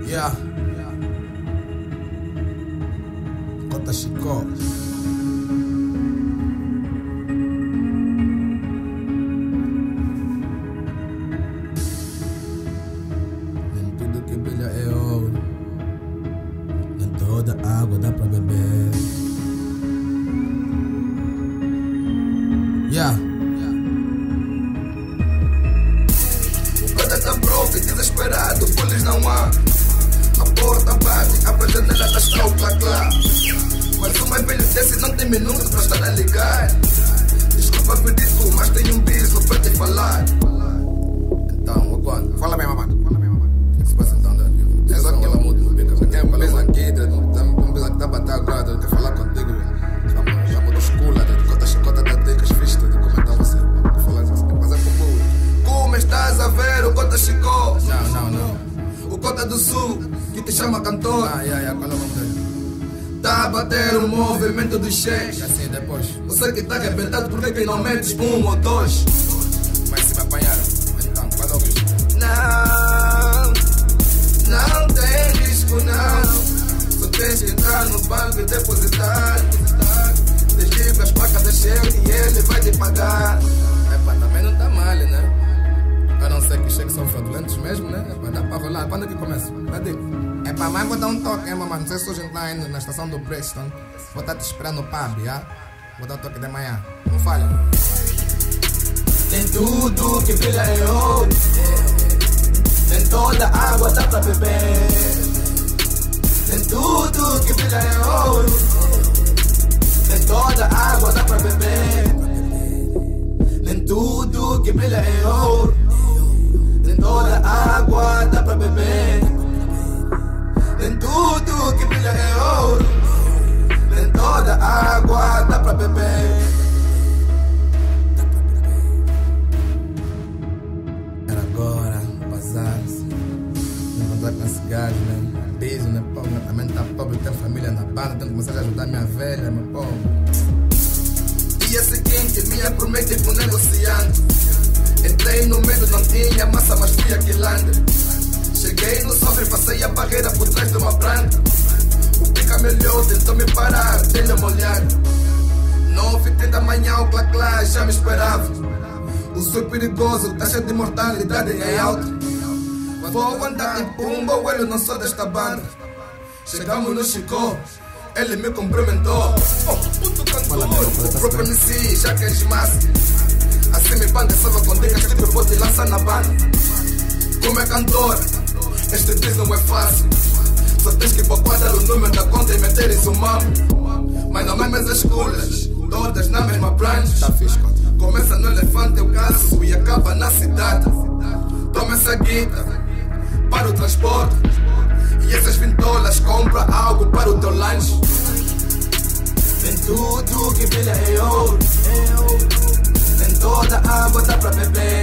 Yeah. Cota Chicó. Nem tudo que brilha é ouro, nem toda água dá pra beber. Yeah. O cota tá broke, desesperado, polis não há. A porta bate, a janela tá está o clá-clá. Mas o mais velho desse não tem minuto pra estar a ligar. Desculpa pedido, mas tenho um bicho pra te falar. Então, agora, fala mesmo, mano. O que se passa então, Dani? É só aquela música no bico. Quem beleza aqui, não precisa que tá batendo agora, eu quero falar contigo. Já mudou escola, cota chicota da dicas, fixe, como então você? Vou falar isso, mas é por boa. Como estás a ver o Cota Chicó? Não. O Cota do Sul, que te chama cantor. Qual é o nome dele? Tá a bater o movimento dos E cheques. assim, depois. Você que tá arrebentado, por que não metes um ou dois? Mas se me apanharam, então, qual é o risco? Não tem risco não. Só tens que entrar no banco e depositar. Desliga as placas da cheque e ele vai te pagar. Epa, também não tá mal, né? A não ser que os cheques são fraudulentos mesmo, né? Epa, dá pra rolar. Quando é que começa? Cadê? Epa, mas vou dar um toque, mano. Não sei se hoje tá indo na estação do Preston. Vou estar te esperando no pub, já? Vou dar um toque de manhã. Não falha. Nem tudo que brilha é ouro, nem toda água dá pra beber. Nem tudo que brilha é ouro, nem toda água dá pra beber. Nem tudo que brilha é ouro, nem toda água dá pra beber. Nem tudo que brilha é ouro, nem toda água dá pra beber. Era agora, bazar-se. Encontrar com esse gajo, né? Beijo, né? Pô, também tá pobre, tem família na banda, tenho que começar a ajudar minha velha, meu povo. Dia seguinte, minha promete com negociante. Entrei no meio, não tinha massa, mas fui aquilante. Cheguei no sofre, passei a barreira por trás de uma planta. O pica me olhou, tentou me parar, dei-lhe uma olhada. 9h30 da manhã, o clá-clá já me esperava. O sul perigoso, taxa de mortalidade é alta. Vou andar em Pumba, eu não sou desta banda. Chegamos no Chicó, ele me cumprimentou. Oh, puto cantor, o próprio MC já quer massa. Assim me banda salva com dicas que eu vou te lançar na banda. Como é cantor, este bis não é fácil. Só tens que guardar o número da conta e meteres o mamo. Mas não é mais as escolas, todas na mesma prancha. Tá fixe, conta. Começa no elefante, o caso e acaba na cidade. Toma essa guita para o transporte. E essas 20 dólares compra algo para o teu lanche. Nem tudo que brilha é ouro, nem toda água dá pra beber.